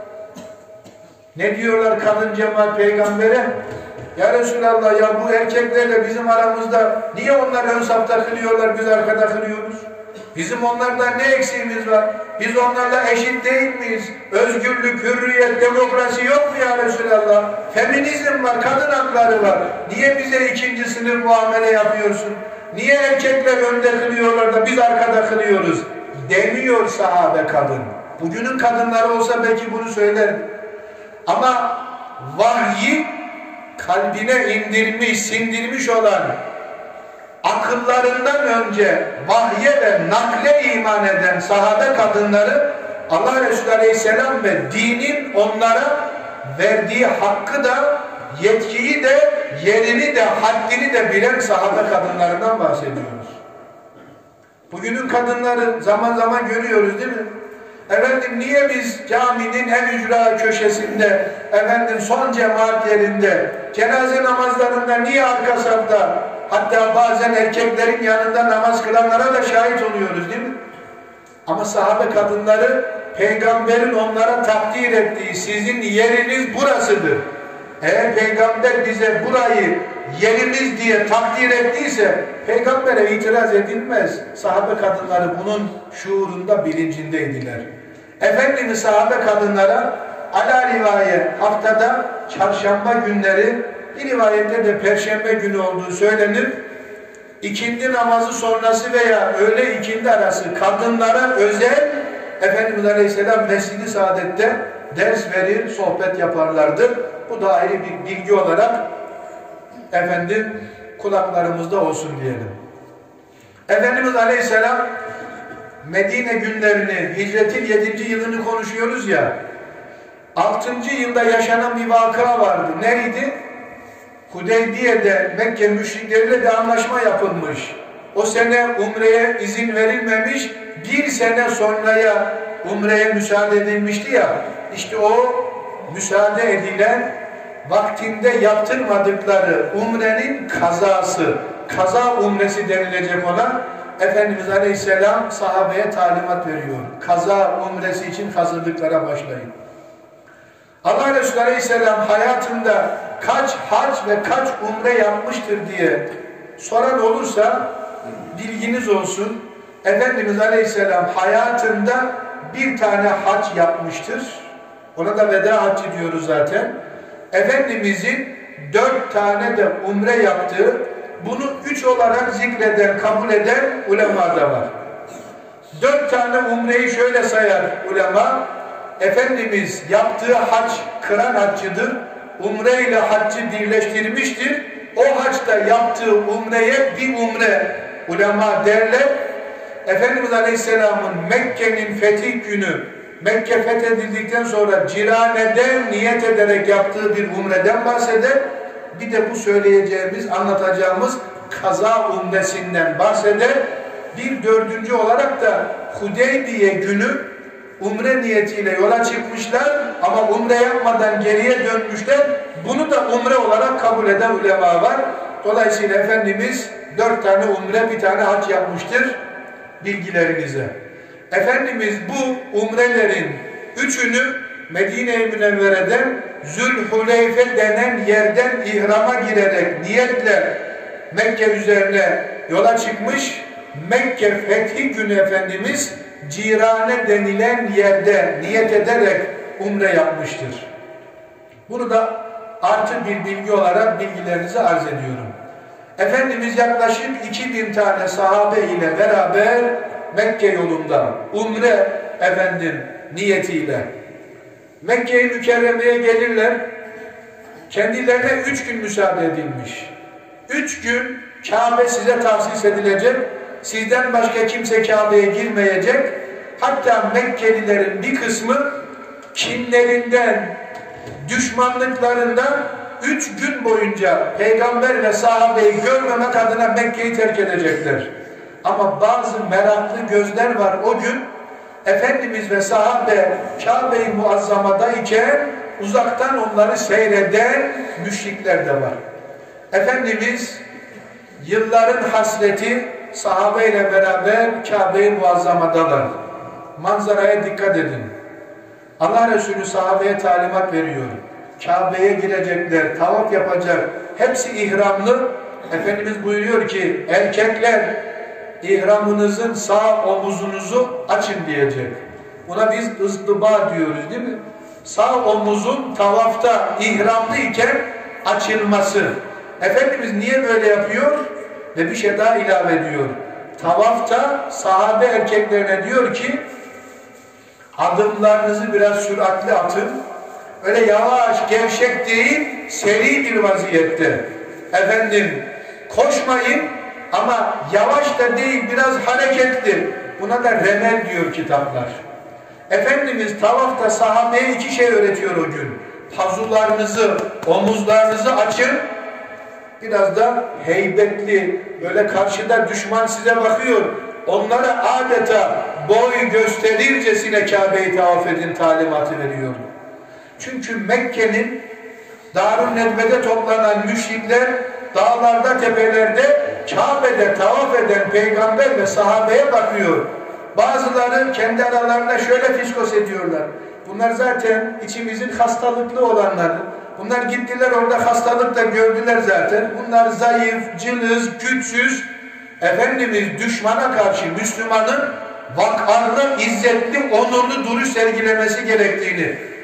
S1: Ne diyorlar kadın cemaat peygambere? Ya Resulallah ya bu erkeklerle bizim aramızda niye onlar ön safta kılıyorlar, biz arkada kılıyoruz? Bizim onlardan ne eksiğimiz var? Biz onlarla eşit değil miyiz? Özgürlük, hürriyet, demokrasi yok mu ya Resulallah? Feminizm var, kadın hakları var. Niye bize ikinci sınıf muamele yapıyorsun? Niye erkekler önde kılıyorlar da biz arkada kılıyoruz? Demiyor sahabe kadın. Bugünün kadınları olsa belki bunu söyler. Ama vahyi kalbine indirmiş, sindirmiş olan, akıllarından önce vahye ve nakle iman eden sahabe kadınları Allah Resulü Aleyhisselam ve dinin onlara verdiği hakkı da, yetkiyi de, yerini de, haddini de bilen sahabe kadınlarından bahsediyoruz. Bugünün kadınları zaman zaman görüyoruz değil mi? Efendim niye biz caminin en ücra köşesinde, efendim son cemaat yerinde, cenaze namazlarında niye arka safta, hatta bazen erkeklerin yanında namaz kılanlara da şahit oluyoruz değil mi? Ama sahabe kadınları peygamberin onlara takdir ettiği sizin yeriniz burasıdır. Eğer peygamber bize burayı yerimiz diye takdir ettiyse peygambere itiraz edilmez. Sahabe kadınları bunun şuurunda, bilincindeydiler. Efendimiz sahabe kadınlara ala rivayet haftada çarşamba günleri, bir rivayette de perşembe günü olduğu söylenir. İkindi namazı sonrası veya öğle ikindi arası kadınlara özel Efendimiz Aleyhisselam Mescid-i Saadet'te ders verir, sohbet yaparlardı. Bu da ayrı bir bilgi olarak efendim kulaklarımızda olsun diyelim. Efendimiz Aleyhisselam Medine günlerini, hicretin yedinci yılını konuşuyoruz ya, altıncı yılda yaşanan bir vaka vardı. Nereydi? Hudeybiye'de Mekke müşrikleriyle bir anlaşma yapılmış. O sene umreye izin verilmemiş, bir sene sonraya umreye müsaade edilmişti ya, işte o müsaade edilen, vaktinde yaptırmadıkları umrenin kazası, kaza umresi denilecek olan, Efendimiz Aleyhisselam sahabeye talimat veriyor. Kaza umresi için hazırlıklara başlayın. Allah Resulü Aleyhisselam hayatında kaç hac ve kaç umre yapmıştır diye soran olursa bilginiz olsun. Efendimiz Aleyhisselam hayatında bir tane hac yapmıştır. Ona da veda haccı diyoruz zaten. Efendimizin dört tane de umre yaptığı, bunu üç olarak zikreden, kabul eden ulema da var. Dört tane umreyi şöyle sayar ulema. Efendimiz yaptığı hac kıran haccıdır. Umre ile haccı birleştirmiştir. O haçta yaptığı umreye bir umre ulema derler. Efendimiz Aleyhisselam'ın Mekke'nin fetih günü, Mekke fethedildikten sonra Cirane'den niyet ederek yaptığı bir umreden bahseder. Bir de bu söyleyeceğimiz, anlatacağımız kaza umresinden bahseder. Bir dördüncü olarak da Hudeybiye günü umre niyetiyle yola çıkmışlar ama umre yapmadan geriye dönmüşler. Bunu da umre olarak kabul eden ulema var. Dolayısıyla Efendimiz dört tane umre, bir tane hac yapmıştır bilgilerinize. Efendimiz bu umrelerin üçünü Medine-i Münevvere'den Zülhuleyfe denen yerden ihrama girerek niyetle Mekke üzerine yola çıkmış. Mekke fethi günü Efendimiz Cirane denilen yerde niyet ederek umre yapmıştır. Bunu da artı bir bilgi olarak bilgilerinize arz ediyorum. Efendimiz yaklaşık iki bin tane sahabe ile beraber Mekke yolunda umre efendim niyetiyle Mekke-i Mükerreme'ye gelirler. Kendilerine üç gün müsaade edilmiş. Üç gün Kabe size tahsis edilecek. Sizden başka kimse Kabe'ye girmeyecek. Hatta Mekkelilerin bir kısmı kinlerinden, düşmanlıklarından üç gün boyunca Peygamber ve sahabeyi görmemek adına Mekke'yi terk edecekler. Ama bazı meraklı gözler var o gün. Efendimiz ve sahabe Kabe-i Muazzama'dayken uzaktan onları seyreden müşrikler de var. Efendimiz yılların hasreti sahabeyle beraber Kabe-i Muazzama'dalar. Manzaraya dikkat edin. Allah Resulü sahabeye talimat veriyor. Kabe'ye girecekler, tavaf yapacak. Hepsi ihramlı. Efendimiz buyuruyor ki erkekler ihramınızın sağ omuzunuzu açın diyecek. Buna biz ızdıba diyoruz değil mi? Sağ omuzun tavafta ihramlı iken açılması. Efendimiz niye böyle yapıyor? Ve bir şey daha ilave ediyor. Tavafta sahabe erkeklerine diyor ki adımlarınızı biraz süratli atın. Öyle yavaş, gevşek değil, seri bir vaziyette. Efendim koşmayın ama yavaş da değil, biraz hareketli. Buna da remel diyor kitaplar. Efendimiz tavafta sahabeye iki şey öğretiyor o gün. Pazularınızı, omuzlarınızı açın. Biraz da heybetli, böyle karşıda düşman size bakıyor. Onlara adeta boy gösterircesine Kabe'yi tavaf edin talimatı veriyor. Çünkü Mekke'nin Darun Nedve'de toplanan müşrikler dağlarda, tepelerde Kabe'de tavaf eden peygamber ve sahabeye bakıyor. Bazıları kendi aralarında şöyle fiskos ediyorlar. Bunlar zaten içimizin hastalıklı olanları. Bunlar gittiler orada hastalıkla gördüler zaten. Bunlar zayıf, cılız, güçsüz. Efendimiz düşmana karşı Müslümanın vakarlı, izzetli, onurlu duruş sergilemesi gerektiğini,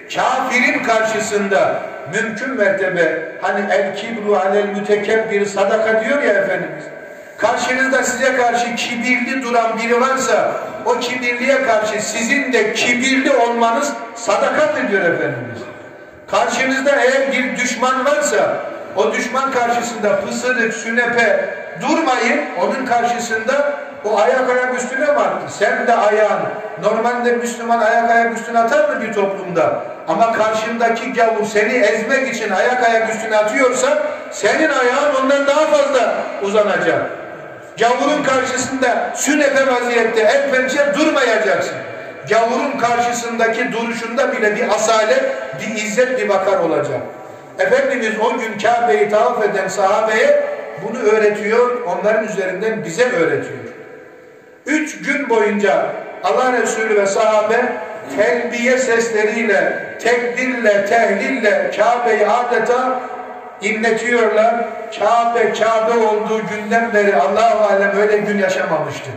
S1: kafirin karşısında mümkün mertebe, hani el kibru alel mütekebbir sadaka diyor ya Efendimiz. Karşınızda size karşı kibirli duran biri varsa o kibirliye karşı sizin de kibirli olmanız sadakadır diyor Efendimiz. Karşınızda eğer bir düşman varsa o düşman karşısında pısırık, sünepe durmayın. Onun karşısında o ayak ayak üstüne mi attı? Sen de ayağın. Normalde Müslüman ayak ayak üstüne atar mı bir toplumda? Ama karşındaki gavur seni ezmek için ayak ayak üstüne atıyorsa senin ayağın ondan daha fazla uzanacak. Gavurun karşısında sünepe vaziyette el pençe durmayacaksın. Gavurun karşısındaki duruşunda bile bir asalet, bir izzet, bir vakar olacak. Efendimiz o gün Kabe'yi tavaf eden sahabeye bunu öğretiyor, onların üzerinden bize öğretiyor. Üç gün boyunca Allah Resulü ve sahabe telbiye sesleriyle, tekbirle, tehlille Kabe'yi adeta inletiyorlar. Kabe, Kabe olduğu günden beri Allah-u Alem öyle gün yaşamamıştı.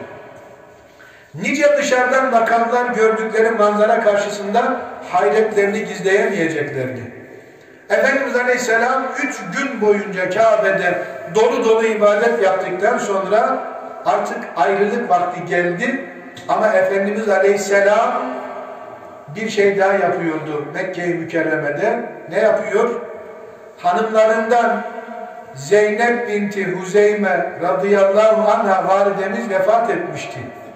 S1: Nice dışarıdan makamlar gördükleri manzara karşısında hayretlerini gizleyemeyeceklerdi. Efendimiz Aleyhisselam üç gün boyunca Kabe'de dolu dolu ibadet yaptıktan sonra artık ayrılık vakti geldi. Ama Efendimiz Aleyhisselam bir şey daha yapıyordu Mekke-i Mükerreme'de. Ne yapıyor? Hanımlarından Zeynep binti Huzeyme radıyallahu anha validemiz vefat etmişti.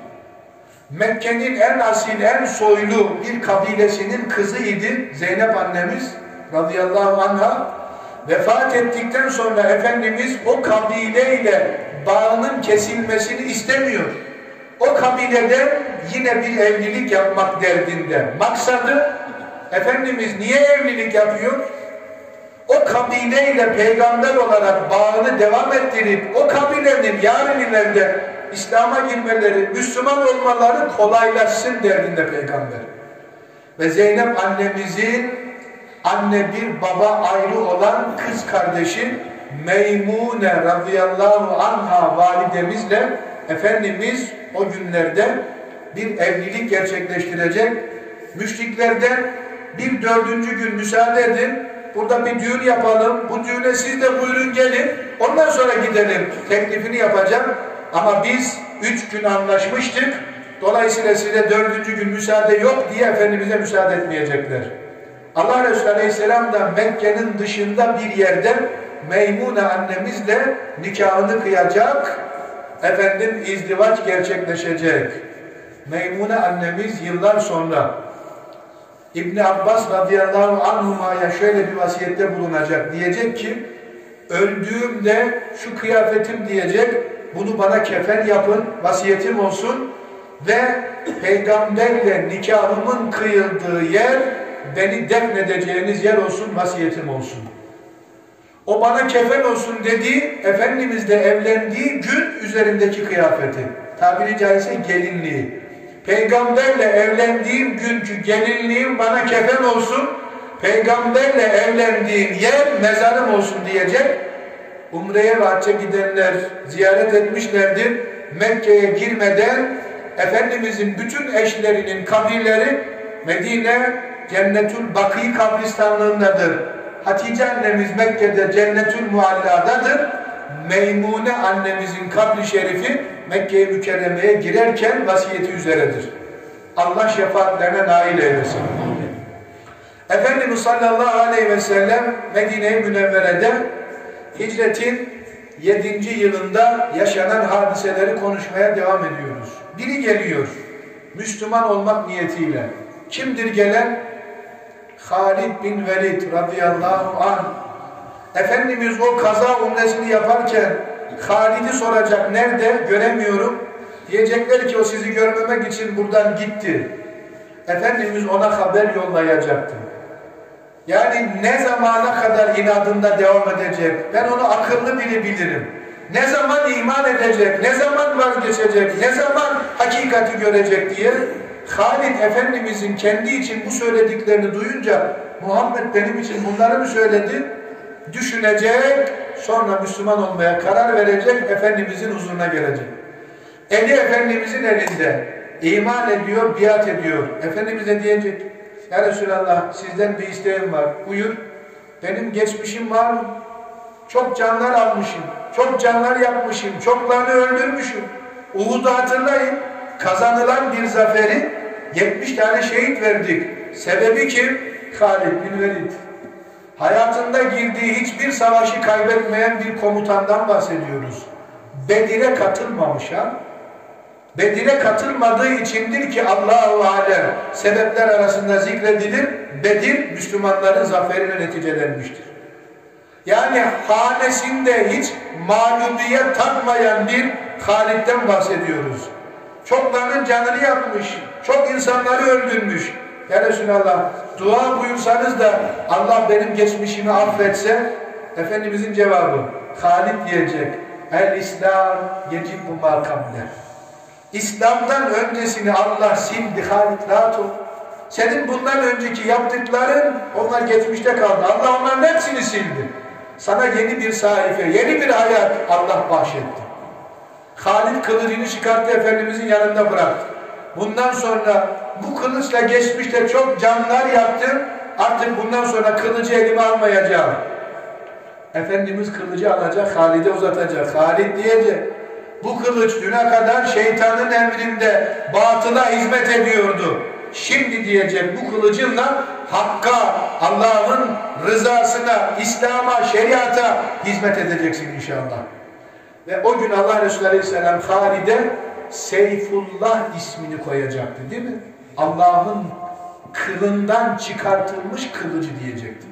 S1: Mekke'nin en asil, en soylu bir kabilesinin kızıydı Zeynep annemiz radıyallahu anha. Vefat ettikten sonra Efendimiz o kabileyle bağının kesilmesini istemiyor. O kabileden yine bir evlilik yapmak derdinde. Maksadı, Efendimiz niye evlilik yapıyor? O kabileyle peygamber olarak bağını devam ettirip o kabilenin yarın ileride İslam'a girmeleri, Müslüman olmaları kolaylaşsın derdinde peygamber. Ve Zeynep annemizin anne bir baba ayrı olan kız kardeşi Meymune radıyallahu anha validemizle Efendimiz o günlerde bir evlilik gerçekleştirecek. Müşriklerden bir dördüncü gün müsaade edin, burada bir düğün yapalım, bu düğüne siz de buyurun gelin, ondan sonra gidelim teklifini yapacağım. Ama biz üç gün anlaşmıştık, dolayısıyla size dördüncü gün müsaade yok diye Efendimiz'e müsaade etmeyecekler. Allah Resulü Aleyhisselam da Mekke'nin dışında bir yerde Meymune annemizle nikahını kıyacak, efendim izdivaç gerçekleşecek. Meymune annemiz yıllar sonra İbn Abbas radıyallahu anhuma'ya şöyle bir vasiyette bulunacak. Diyecek ki, öldüğümde şu kıyafetim diyecek, bunu bana kefen yapın, vasiyetim olsun ve peygamberle nikahımın kıyıldığı yer beni defnedeceğiniz yer olsun, vasiyetim olsun. O bana kefen olsun dediği, Efendimizle evlendiği gün üzerindeki kıyafeti. Tabiri caizse gelinliği. Peygamberle evlendiğim günkü gelinliğim bana kefen olsun, peygamberle evlendiğim yer mezarım olsun diyecek. Umre'ye ve hacca gidenler ziyaret etmişlerdir. Mekke'ye girmeden Efendimizin bütün eşlerinin kabirleri Medine Cennetül Bakî kabristanlığındadır. Hatice annemiz Mekke'de Cennetül Mualla'dadır. Meymune annemizin kabri şerifi Mekke-i Mükerreme'ye girerken vasiyeti üzeredir. Allah şefaatlerine nail eylesin. Efendimiz sallallahu aleyhi ve sellem Medine-i Münevvere'de hicretin yedinci yılında yaşanan hadiseleri konuşmaya devam ediyoruz. Biri geliyor Müslüman olmak niyetiyle. Kimdir gelen? Halid bin Velid radıyallahu anh. Efendimiz o kaza umresini yaparken Halid'i soracak, nerede? Göremiyorum. Diyecekler ki o sizi görmemek için buradan gitti. Efendimiz ona haber yollayacaktı. Yani ne zamana kadar inadında devam edecek? Ben onu akıllı biri bilirim. Ne zaman iman edecek? Ne zaman vazgeçecek? Ne zaman hakikati görecek diye Halid Efendimizin kendi için bu söylediklerini duyunca Muhammed benim için bunları mı söyledi? Düşünecek, sonra Müslüman olmaya karar verecek, Efendimizin huzuruna gelecek. Eli Efendimizin elinde, iman ediyor, biat ediyor. Efendimiz de diyecek, Ya Resulallah sizden bir isteğim var. Buyur. Benim geçmişim var mı? Çok canlar almışım. Çok canlar yapmışım. Çoklarını öldürmüşüm. Uhud'u hatırlayın. Kazanılan bir zaferi yetmiş tane şehit verdik. Sebebi kim? Halid bin Velid. Hayatında girdiği hiçbir savaşı kaybetmeyen bir komutandan bahsediyoruz. Bedir'e katılmamış ha. Bedir'e katılmadığı içindir ki Allah-u Alem sebepler arasında zikredilir. Bedir Müslümanların zaferine neticelenmiştir. Yani hanesinde hiç mağlubiyet tatmayan bir Halid'den bahsediyoruz. Çoklarının canını yapmış, çok insanları öldürmüş. Ya Resulallah dua buyursanız da Allah benim geçmişimi affetse, Efendimizin cevabı Halid diyecek. El-İslam yecibbu ma kable. İslam'dan öncesini Allah sildi Halid, rahat ol. Senin bundan önceki yaptıkların onlar geçmişte kaldı. Allah onların hepsini sildi. Sana yeni bir sayfa, yeni bir hayat Allah bahşetti. Halid kılıcını çıkarttı, Efendimizin yanında bıraktı. Bundan sonra bu kılıçla geçmişte çok canlar yaptım. Artık bundan sonra kılıcı elime almayacağım. Efendimiz kılıcı alacak, Halid'e uzatacak. Halid diyecek. Bu kılıç düne kadar şeytanın emrinde batıla hizmet ediyordu. Şimdi diyecek bu kılıcınla Hakk'a, Allah'ın rızasına, İslam'a, şeriata hizmet edeceksin inşallah. Ve o gün Allah Resulü Aleyhisselam Halid'e Seyfullah ismini koyacaktı değil mi? Allah'ın kılından çıkartılmış kılıcı diyecekti.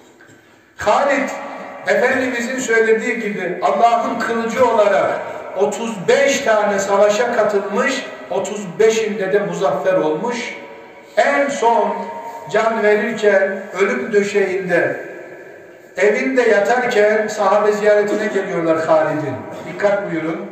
S1: Halid, Efendimizin söylediği gibi Allah'ın kılıcı olarak otuz beş tane savaşa katılmış, otuz beşinde de muzaffer olmuş. En son can verirken, ölüm döşeğinde, evinde yatarken sahabe ziyaretine geliyorlar Halid'in. Dikkat buyurun.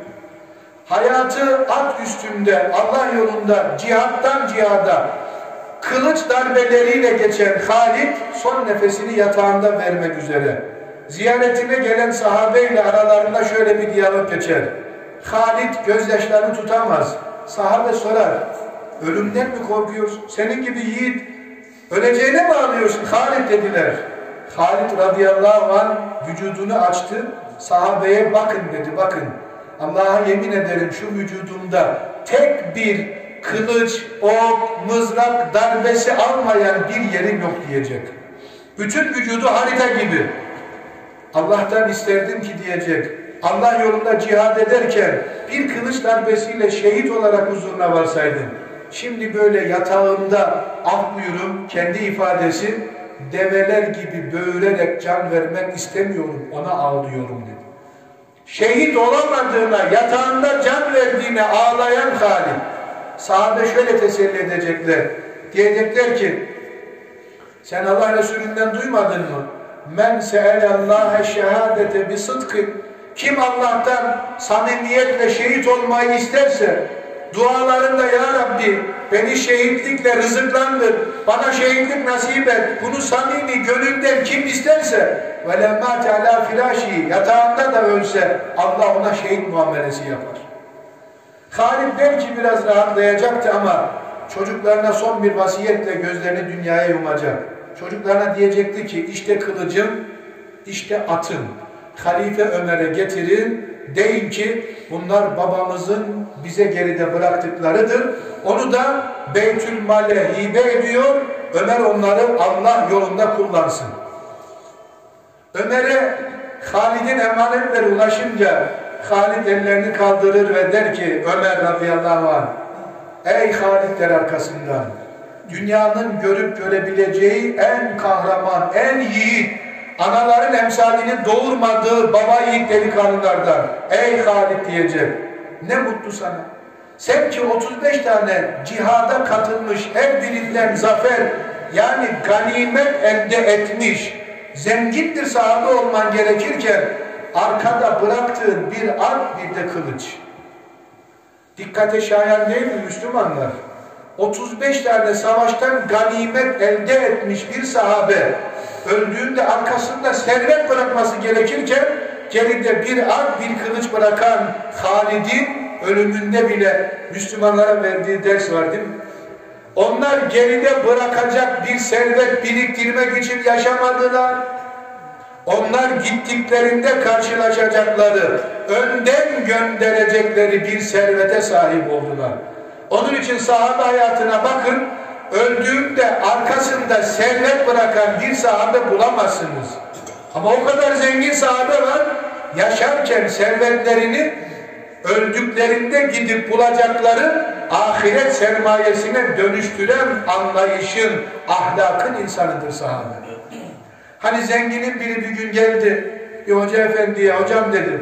S1: Hayatı at üstünde, Allah yolunda, cihattan cihada, kılıç darbeleriyle geçen Halid son nefesini yatağında vermek üzere. Ziyaretine gelen sahabeyle aralarında şöyle bir diyalog geçer. Halid gözyaşlarını tutamaz. Sahabe sorar, ölümden mi korkuyorsun? Senin gibi yiğit, öleceğine mi ağlıyorsun? Halid dediler. Halid radıyallahu anh vücudunu açtı, sahabeye bakın dedi, bakın. Allah'a yemin ederim şu vücudumda tek bir kılıç, ok, mızrak darbesi almayan bir yerim yok diyecek. Bütün vücudu harita gibi. Allah'tan isterdim ki diyecek. Allah yolunda cihad ederken bir kılıç darbesiyle şehit olarak huzuruna varsaydım. Şimdi böyle yatağımda ah buyurun kendi ifadesi develer gibi böğürerek can vermek istemiyorum, ona ağlıyorum dedi. Şehit olamadığına, yatağında can verdiğine ağlayan Halid. Sahabe şöyle teselli edecekler. Diyecekler ki sen Allah Resulü'nden duymadın mı? Men se'elallâhe şehâdete bi sıdkı. Kim Allah'tan samimiyetle şehit olmayı isterse dualarında ya Rabbi beni şehitlikle rızıklandır, bana şehitlik nasip et, bunu samimi gönülden kim isterse ve lemmâte alâ firâşî yatağında da ölse Allah ona şehit muamelesi yapar. Halid belki biraz rahatlayacaktı ama çocuklarına son bir vasiyetle gözlerini dünyaya yumacak. Çocuklarına diyecekti ki işte kılıcım, işte atım. Halife Ömer'e getirin, deyin ki bunlar babamızın bize geride bıraktıklarıdır. Onu da Beytülmal'e hibe ediyor. Ömer onları Allah yolunda kullansın. Ömer'e Halid'in emanetleri ulaşınca Halid ellerini kaldırır ve der ki Ömer radıyallahu anh, ey Halidler arkasından dünyanın görüp görebileceği en kahraman, en yiğit, anaların emsalini doğurmadığı baba yiğit delikanlılardan ey Halid diyecek. Ne mutlu sana. Sen ki otuz beş tane cihada katılmış, her birinden zafer yani ganimet elde etmiş, zengin bir sahabe olman gerekirken arkada bıraktığın bir at bir de kılıç. Dikkate şayan değil mi Müslümanlar? otuz beş tane savaştan ganimet elde etmiş bir sahabe öldüğünde arkasında servet bırakması gerekirken geride bir at bir kılıç bırakan Halid'in ölümünde bile Müslümanlara verdiği ders var değil mi? Onlar geride bırakacak bir servet biriktirmek için yaşamadılar. Onlar gittiklerinde karşılaşacakları, önden gönderecekleri bir servete sahip oldular. Onun için sahabe hayatına bakın, öldüğünde arkasında servet bırakan bir sahabe bulamazsınız. Ama o kadar zengin sahabe var, yaşarken servetlerini öldüklerinde gidip bulacakları ahiret sermayesine dönüştüren anlayışın, ahlakın insanıdır sahabe. Hani zenginin biri bir gün geldi bir hoca efendiye, hocam dedi,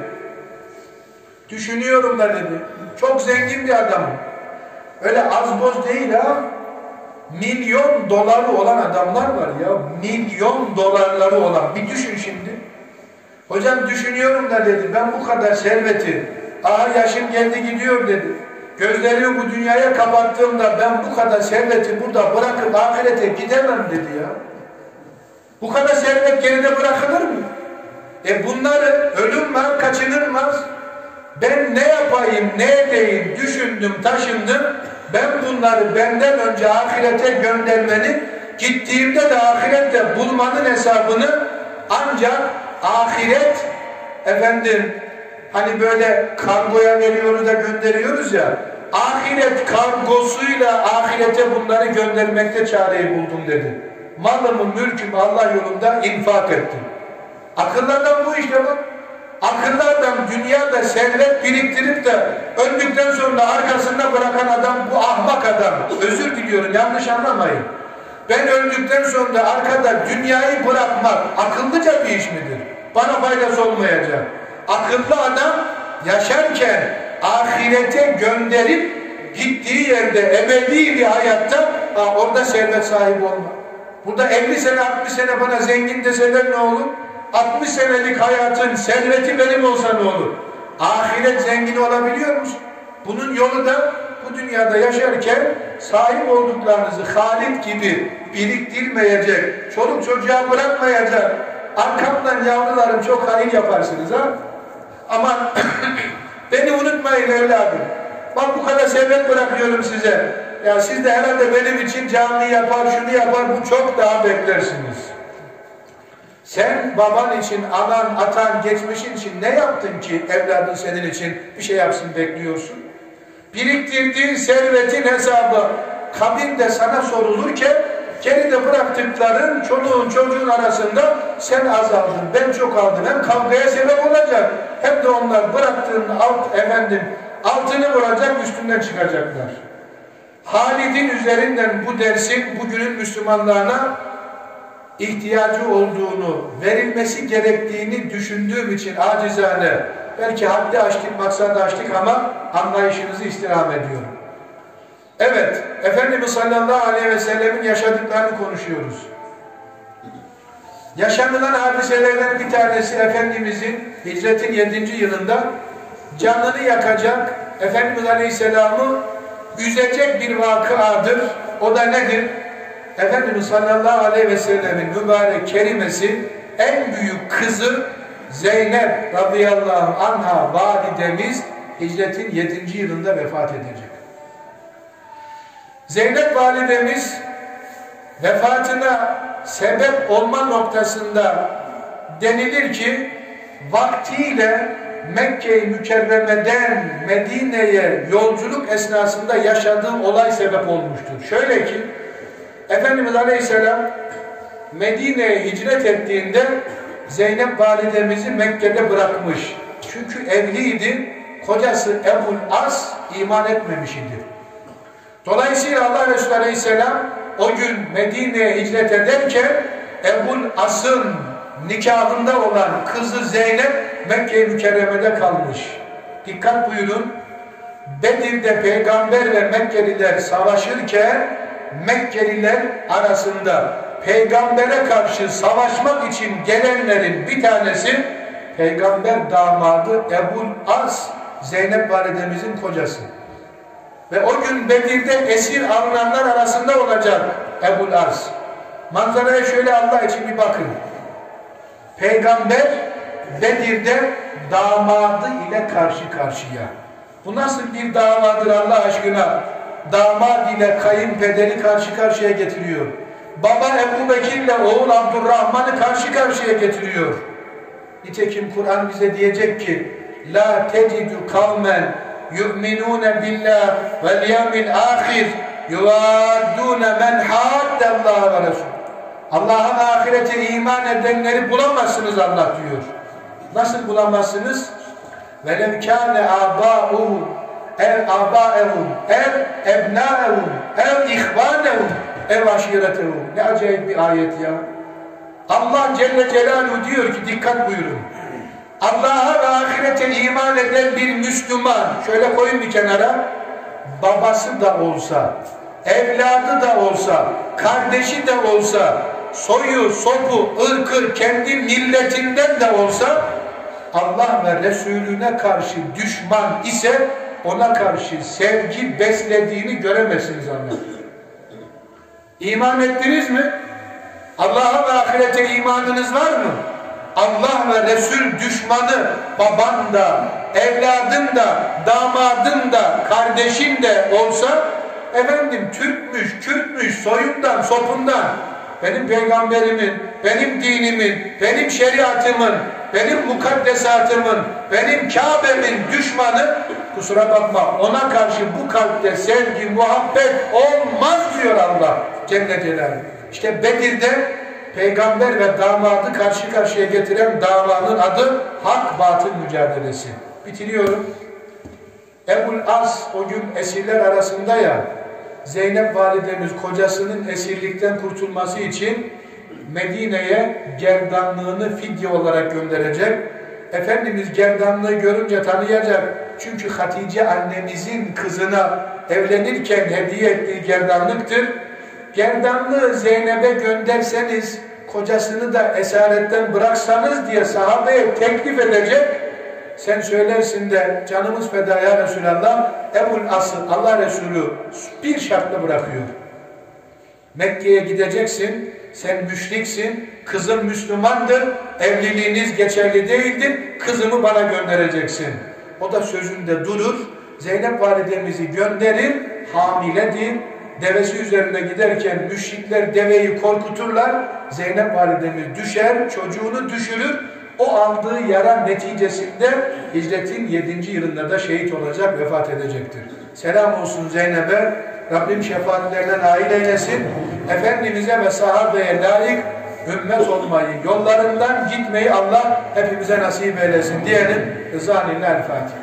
S1: düşünüyorum da dedi, çok zengin bir adamım. Öyle az boz değil ha, milyon doları olan adamlar var ya, milyon dolarları olan, bir düşün şimdi. Hocam düşünüyorum da dedi, ben bu kadar serveti, aha yaşım geldi gidiyor dedi, gözlerimi bu dünyaya kapattığımda ben bu kadar serveti burada bırakıp ahirete gidemem dedi ya. Bu kadar servet geride bırakılır mı? E bunları ölüm var, kaçınılmaz. Ben ne yapayım, ne edeyim, düşündüm, taşındım. Ben bunları benden önce ahirete göndermenin, gittiğimde de ahirette bulmanın hesabını ancak ahiret, efendim, hani böyle kargoya veriyoruz da gönderiyoruz ya, ahiret kargosuyla ahirete bunları göndermekte çareyi buldum dedi. Malımı, mülkümü Allah yolunda infak ettim. Akıllardan bu işte bak. Akıllardan dünyada servet biriktirip de öldükten sonra arkasında bırakan adam bu ahmak adam. Özür diliyorum, yanlış anlamayın. Ben öldükten sonra arkada dünyayı bırakmak akıllıca bir iş midir? Bana faydası olmayacak. Akıllı adam yaşarken ahirete gönderip gittiği yerde ebedi bir hayatta ha, orada servet sahibi olmak. Burada elli sene altmış sene bana zengin deseler ne olur? altmış senelik hayatın serveti benim olsa ne olur? Ahiret zengini olabiliyor musun? Bunun yolu da bu dünyada yaşarken sahip olduklarınızı Halid gibi biriktirmeyecek, çoluk çocuğa bırakmayacak, arkamdan yavrularım çok hayır yaparsınız ha? Ama beni unutmayın evladım. Bak bu kadar servet bırakıyorum size. Ya siz de herhalde benim için cami yapar, şunu yapar, bu çok daha beklersiniz. Sen baban için, anan, atan, geçmişin için ne yaptın ki evladın senin için bir şey yapsın bekliyorsun? Biriktirdiğin servetin hesabı kabirde sana sorulurken geride bıraktıkların çoluğun çocuğun arasında sen azaldın, ben çok aldım. Hem kavgaya sebep olacak hem de onlar bıraktığın alt, efendim, altını vuracak, üstünden çıkacaklar. Halid'in üzerinden bu dersin bugünün Müslümanlarına ihtiyacı olduğunu, verilmesi gerektiğini düşündüğüm için acizane, belki haddi aştık, maksadı aştık ama anlayışınızı istirham ediyorum. Evet, Efendimiz sallallahu aleyhi ve sellemin yaşadıklarını konuşuyoruz. Yaşanılan hadiselerden bir tanesi Efendimizin hicretin yedinci yılında canını yakacak, Efendimiz aleyhisselamı üzecek bir vakıadır. O da nedir? Efendimiz sallallahu aleyhi ve sellemin mübarek kerimesi en büyük kızı Zeynep radıyallahu anha validemiz hicretin yedinci yılında vefat edecek. Zeynep validemiz vefatına sebep olma noktasında denilir ki vaktiyle Mekke-i Mükerreme'den Medine'ye yolculuk esnasında yaşadığı olay sebep olmuştur. Şöyle ki Efendimiz Aleyhisselam Medine'ye hicret ettiğinde Zeynep validemizi Mekke'de bırakmış. Çünkü evliydi. Kocası Ebul As iman etmemiş idi. Dolayısıyla Allah Resulü Aleyhisselam o gün Medine'ye hicret ederken Ebul As'ın nikahında olan kızı Zeynep Mekke-i Mükerreme'de kalmış. Dikkat buyurun. Bedir'de peygamber ve Mekkeliler savaşırken Mekkeliler arasında peygambere karşı savaşmak için gelenlerin bir tanesi peygamber damadı Ebul As, Zeynep validemizin kocası. Ve o gün Bedir'de esir alınanlar arasında olacak Ebul As. Manzaraya şöyle Allah için bir bakın. Peygamber Bedir'de damadı ile karşı karşıya. Bu nasıl bir davadır Allah aşkına? damat ile kayınpederi karşı karşıya getiriyor. Baba Ebu Bekir ile oğul Abdurrahman'ı karşı karşıya getiriyor. Nitekim Kur'an bize diyecek ki La tecidu kavmen yu'minune billah vel yevmil ahir yuvaddune men haddallaha ve resul. Allah'ın ahirete iman edenleri bulamazsınız Allah diyor. Nasıl bulamazsınız? وَلَوْ كَانَ آبَاؤُهُمْ ev âbâehum, ev ebnâehum, ev ihvânehum, ev aşiretehum. Ne acayip bir ayet ya. Allah Celle Celaluhu diyor ki, dikkat buyurun. Allah'a ve ahirete iman eden bir Müslüman, şöyle koyun bir kenara, babası da olsa, evladı da olsa, kardeşi de olsa, soyu, sopu, ırkı, kendi milletinden de olsa, Allah ve Resulüne karşı düşman ise ona karşı sevgi beslediğini göremezsiniz anlatıyor. İman ettiniz mi? Allah'a ve ahirete imanınız var mı? Allah ve Resul düşmanı baban da, evladın da, damadın da, kardeşin de olsa efendim Türkmüş, Kürtmüş, soyundan, sopundan benim peygamberimin, benim dinimin, benim şeriatımın, benim mukaddesatımın, benim Kabe'min düşmanı, kusura bakma, ona karşı bu kalpte sevgi, muhabbet olmaz diyor Allah Celle Celaluhu. İşte Bedir'de peygamber ve damadı karşı karşıya getiren davanın adı hak-batıl mücadelesi. Bitiriyorum. Ebul As o gün esirler arasında ya, Zeynep validemiz kocasının esirlikten kurtulması için Medine'ye gerdanlığını fidye olarak gönderecek. Efendimiz gerdanlığı görünce tanıyacak. Çünkü Hatice annemizin kızına evlenirken hediye ettiği gerdanlıktır. Gerdanlığı Zeynep'e gönderseniz, kocasını da esaretten bıraksanız diye sahabeye teklif edecek. Sen söylersin de canımız feda ya Resulallah, Ebul As'ı Allah Resulü bir şartla bırakıyor. Mekke'ye gideceksin, sen müşriksin, kızım Müslümandır, evliliğiniz geçerli değildir, kızımı bana göndereceksin. O da sözünde durur, Zeynep validemizi gönderir, hamiledir, devesi üzerinde giderken müşrikler deveyi korkuturlar, Zeynep validemiz düşer, çocuğunu düşürür, o aldığı yara neticesinde hicretin yedinci yılında da şehit olacak, vefat edecektir. Selam olsun Zeynep'e, Rabbim şefaatlerine nail eylesin. Efendimiz'e ve sahabeye layık ümmet olmayı, yollarından gitmeyi Allah hepimize nasip eylesin diyelim. Rızanillah el-Fatiha.